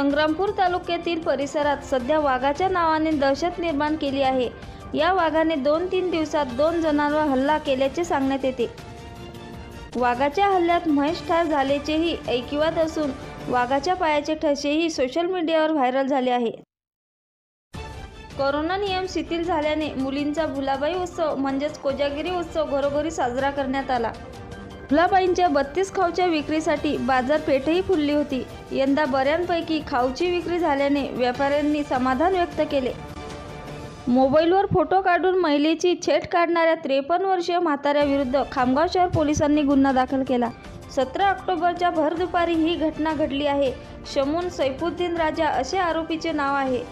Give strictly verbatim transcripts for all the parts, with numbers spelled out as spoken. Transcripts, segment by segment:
संग्रामपूर तालुक्यातील परिसरात सध्या वाघाच्या नावाने दहशत निर्माण केली आहे। या वाघाने दोन तीन दिवसात दोन जणांवर हल्ला केल्याचे सांगण्यात येते। वाघाच्या हल्ल्यात महेश ठार झाल्याचेही ऐकिवात असून वाघाच्या पायाचे ठसेही सोशल मीडियावर व्हायरल झाले आहे। कोरोना नियम शिथिल झाल्याने मुलींचा भुलाबाई उत्सव म्हणजेच कोजागिरी उत्सव घरोघरी साजरा करण्यात आला। भुलाबाईंच्या बत्तीस खाऊच्या विक्रीसाठी बाजारपेठही फुलली होती। यंदा बऱ्यापैकी खाऊची विक्री झाल्याने व्यापाऱ्यांनी समाधान व्यक्त केले। मोबाईलवर फोटो काढून महिलेची छेड काढणाऱ्या त्रेपन्न वर्षीय म्हाताऱ्याविरुद्ध खामगाव शहर पोलिसांनी गुन्हा दाखल केला। सतरा ऑक्टोबरच्या भर दुपारी ही घटना घडली आहे। शमून सैफुद्दीन राजा असे आरोपीचे नाव आहे।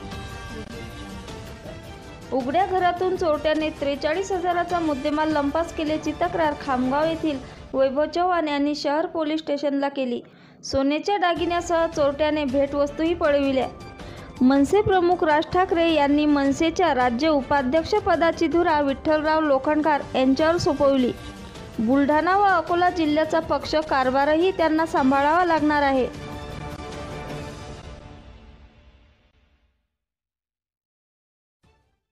उघड्या घरातून चोरट्याने त्रेचाळीस हजाराचा मुद्देमाल लंपास केल्याची तक्रार खामगाव येथील वैभव चव्हाण यांनी शहर पोलीस स्टेशनला केली। सोन्याच्या दागिन्यासह चोरट्याने भेटवस्तूही पळविल्या। मनसे प्रमुख राज ठाकरे यांनी मनसेच्या राज्य उपाध्यक्षपदाची धुरा विठ्ठलराव लोखंडकर यांच्यावर सोपवली। बुलढाणा व अकोला जिल्ह्याचा पक्ष कारभारही त्यांना सांभाळावा लागणार आहे।